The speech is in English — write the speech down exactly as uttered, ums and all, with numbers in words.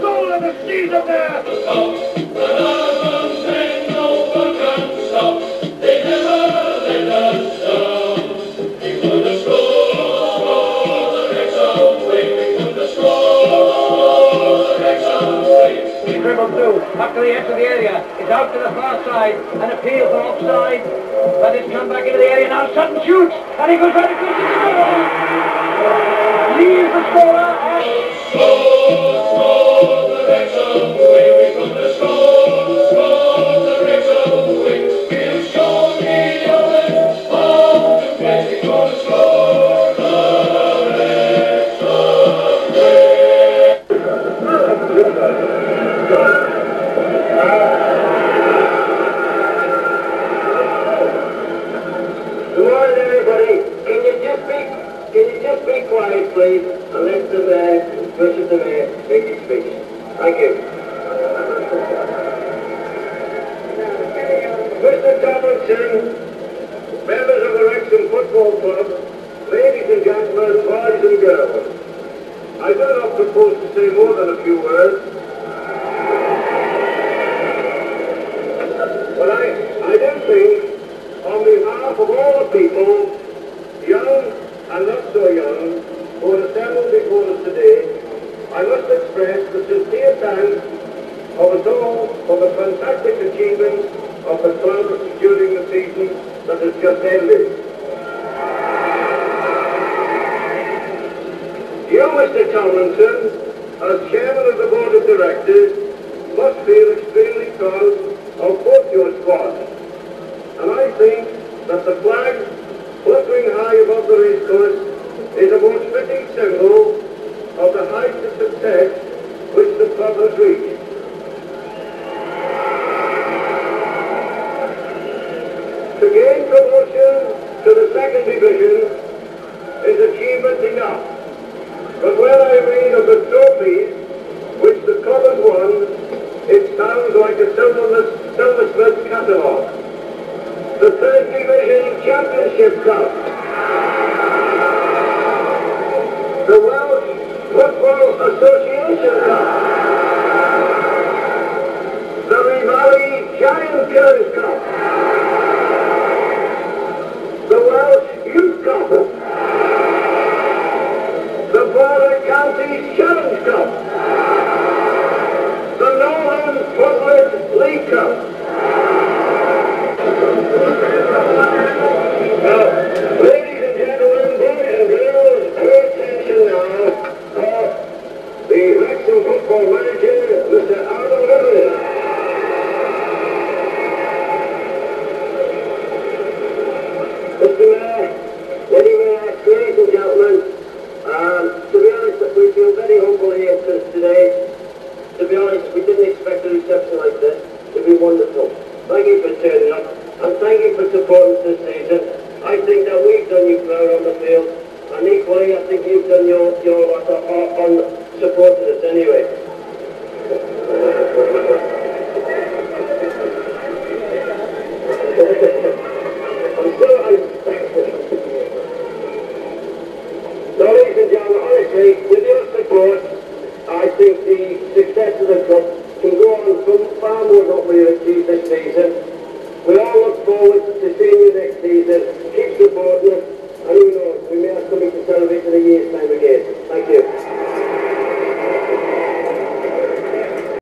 goal of the season there. They never let us down. We gonna score the Wrexham way. We gonna score the Wrexham way. He dribbled through after the edge of the area. It's out to the far side. An appeal from offside. But it's come back into the area now. Sutton shoots and he goes right across the goal. Leaves the scorer and score, score the Wrexham way. We gonna score, score the Wrexham way. We'll show the others how to play. We gonna score the Wrexham way. Good morning, everybody. Can you just be, can you just be quiet, please, and let the mayor, Bishop the Mayor, make his speech. Thank you. Mister Tomlinson, members of the Wrexham Football Club, ladies and gentlemen, boys and girls, I do not propose to say more than a few words, but I, I do think, on behalf of all the people, young and not so young, who are assembled before us today, I must express the sincere thanks of us all for the fantastic achievements of the club during the season that has just ended. You, Mister Tomlinson, as chairman of the board of directors, must feel extremely proud of both your squads. And I think that the flag fluttering high above the racecourse is a most fitting symbol of the height of success which the club has reached. To gain promotion to the second division is achievement enough. But when I read of the trophies which the club has won, it sounds like a silversmith's catalogue. The third division championship cup, the Welsh Football Association Cup, the Rivali Giant Killers Cup, the Welsh Youth Cup, the Border County Challenge Cup, the Northern Football League Cup. Now, ladies and gentlemen, boys and girls, pay attention now for the Wrexham football manager, Mister Arnold Everett. Mister Mayor, ladies and gentlemen, um, to be honest, we feel very humble here today. To be honest, we didn't expect a reception like this. It'd be wonderful. Thank you for turning up, and thank you for supporting us this season. I think that we've done you proud on the field, and equally I think you've done your, your lot on supporting us anyway. I'm still, I'm so ladies and gentlemen, honestly, with your support, I think the success of the club can go on from far more than what we've achieved this season. We all look forward to seeing you next season. Keep supporting us, and who knows, we may have something to celebrate in a year's time.